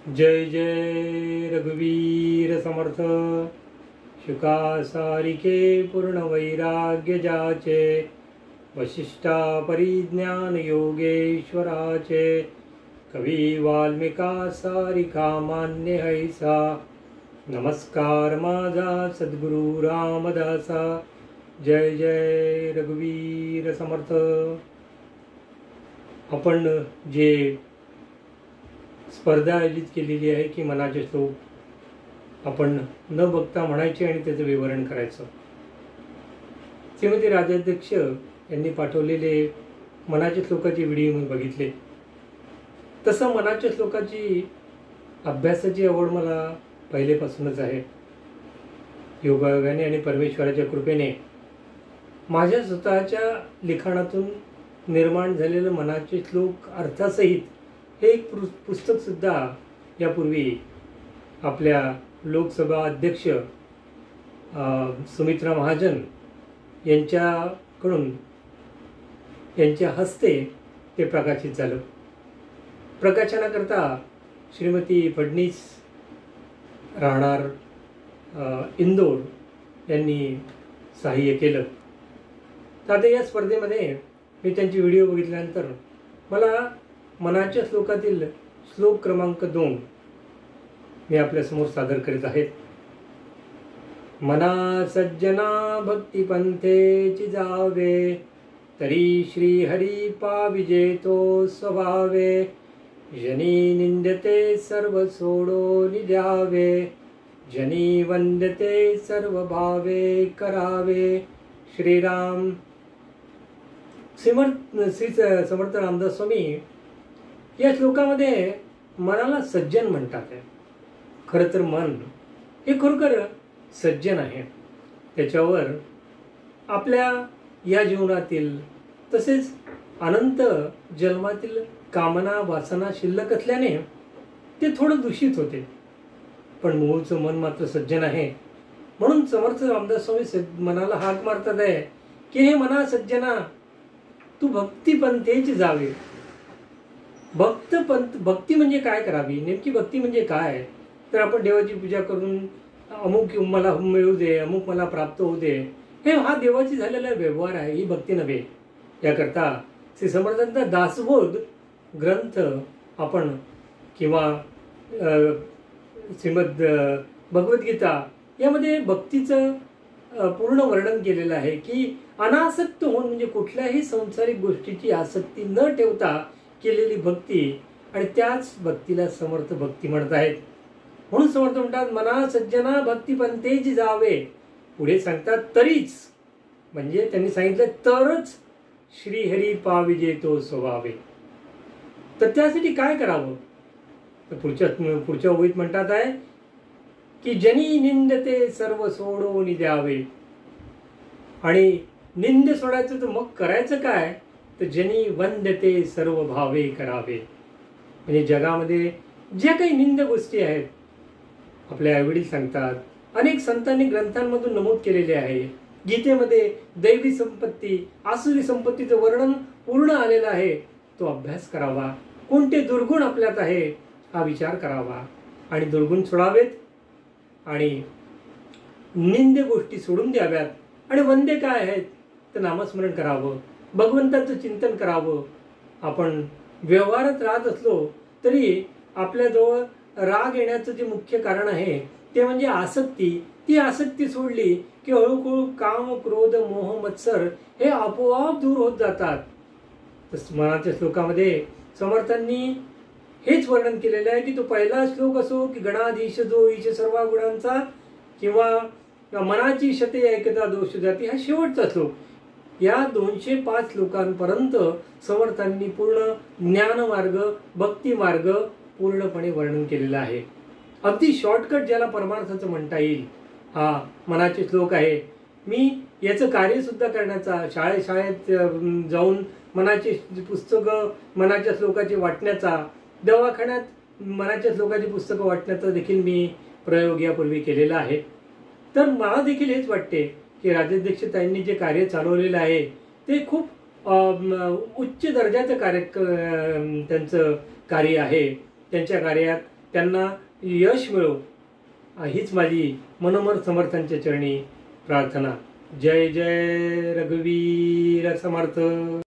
जय जय रघुवीर समर्थ। शुका सारिके पूर्ण वैराग्य जाचे, वशिष्ठा परिज्ञान योगेश्वराचे, कवी वाल्मिका सारिका मान्य हैसा। नमस्कार माझा सद्गुरु रामदासा। जय जय रघुवीर समर्थ। आपण जे स्पर्धा आयोजित केलेली आहे की मनाचे श्लोक आपण न बघता म्हणायचे आणि त्याचं विवरण करायचं, श्रीमती राजाध्यक्ष यांनी पाठवलेले मनाच्या श्लोकाचे व्हिडिओ मी बघितले। तसं मनाच्या श्लोकाची अभ्यासाची आवड मला पहिलेपासूनच आहे। योगायोगाने आणि परमेश्वराच्या कृपेने माझ्या स्वतःच्या लिखाणातून निर्माण झालेलं मनाचे श्लोक अर्थासहित हे एक पुस्तक सुद्धा यापूर्वी आपल्या लोकसभा अध्यक्ष सुमित्रा महाजन यांच्याकडून यांच्या हस्ते ते प्रकाशित झालं। प्रकाशनाकरता श्रीमती फडणीस राहणार इंदोर यांनी सहाय्य केलं। तर आता या स्पर्धेमध्ये मी त्यांची व्हिडिओ बघितल्यानंतर मला मनाच्या श्लोकातील श्लोक क्रमांक 2 मी आपल्यासमोर सादर करीत आहेत। मना सज्जना भक्तिपंथेची जावे, तरी श्री हरी पाविजेतो स्वभावे, जनी निंदते सर्व सोडोनि द्यावे, जनी वंदते सर्व भावे करावे। श्रीराम। श्री समर्थ रामदास स्वामी या श्लोकामध्ये मनाला सज्जन म्हणतात। खरं तर मन हे खरोखर सज्जन आहे। त्याच्यावर आपल्या या जीवनातील तसेच अनंत जन्मातील कामना वासना शिल्लक असल्याने ते थोडं दूषित होते, पण मूळचं मन मात्र सज्जन आहे। म्हणून समर्थ रामदास स्वामी मनाला हाक मारतात आहे की हे मना सज्जना, तू भक्तिपंथेची जावे। भक्ती म्हणजे काय करावी, नेमकी भक्ती म्हणजे काय? तर आपण देवाची पूजा करून अमुक मला मिळू दे, अमुक मला प्राप्त होऊ दे, हे हा देवाची झालेला व्यवहार आहे, ही भक्ती नव्हे। याकरता श्री समर्थांचा दासबोध ग्रंथ आपण किंवा श्रीमद भगवद्गीता यामध्ये भक्तीचं पूर्ण वर्णन केलेलं आहे की अनासक्त होऊन म्हणजे कुठल्याही संसारिक गोष्टीची आसक्ती न ठेवता केलेली भक्ती, आणि त्याच भक्तीला समर्थ भक्ती म्हणत आहेत। म्हणून समर्थ म्हणतात मना सज्जना भक्तिपंथेची जावे। पुढे सांगतात तरीच, म्हणजे त्यांनी सांगितलं तरच श्रीहरी पाविजेतो स्वभावे। तर त्यासाठी काय करावं? तर पुढच्या ओळीत म्हणतात आहे की जनी निंदते सर्व सोडोनि द्यावे। आणि निंद सोडायचं तर मग करायचं काय? तर जनी वंदते सर्व भावे करावे। म्हणजे जगामध्ये ज्या काही निंद गोष्टी आहेत, आपले आईवडील सांगतात, अनेक संतांनी ग्रंथांमधून नमूद केलेले आहे। गीतेमध्ये दैवी संपत्ती आसुरी संपत्तीचं वर्णन पूर्ण आलेलं आहे। तो अभ्यास करावा। कोणते दुर्गुण आपल्यात आहे हा विचार करावा आणि दुर्गुण सोडावेत आणि निंद गोष्टी सोडून द्याव्यात। आणि वंदे काय आहेत तर नामस्मरण करावं, भगवंताचं चिंतन करावं। आपण व्यवहारात राहत असलो तरी आपल्याजवळ राग येण्याचं जे मुख्य कारण आहे ते म्हणजे आसक्ती। ती आसक्ती सोडली की हळूहळू काम क्रोध मोह मत्सर हे आपोआप दूर होत जातात। तर मनाच्या श्लोकामध्ये समर्थांनी हेच वर्णन केलेलं आहे की तो पहिला श्लोक असो की गणाधीश जो ईश सर्व गुणांचा, किंवा मनाची शते ऐकता दोष जाती हा शेवटचा श्लोक, या 205 श्लोकांपर्यंत समर्थांनी पूर्ण ज्ञानमार्ग भक्ती मार्ग पूर्णपणे वर्णन केलेला आहे। अगदी शॉर्टकट ज्याला परमार्थाचं म्हणता येईल हा मनाचे श्लोक आहे। मी याचं कार्य सुद्धा करण्याचा, शाळेत जाऊन मनाची पुस्तकं मनाच्या श्लोकाची वाटण्याचा, दवाखान्यात मनाच्या श्लोकाची पुस्तकं वाटण्याचा देखील मी प्रयोग यापूर्वी केलेला आहे। तर मला देखील हेच वाटते की राजाध्यक्ष ताईंनी जे कार्य चालवलेलं आहे ते खूप उच्च दर्जाचं त्यांचं कार्य आहे। त्यांच्या कार्यात त्यांना यश मिळो हीच माझी मनोमन समर्थांच्या चरणी प्रार्थना. जय जय रघुवीर समर्थ.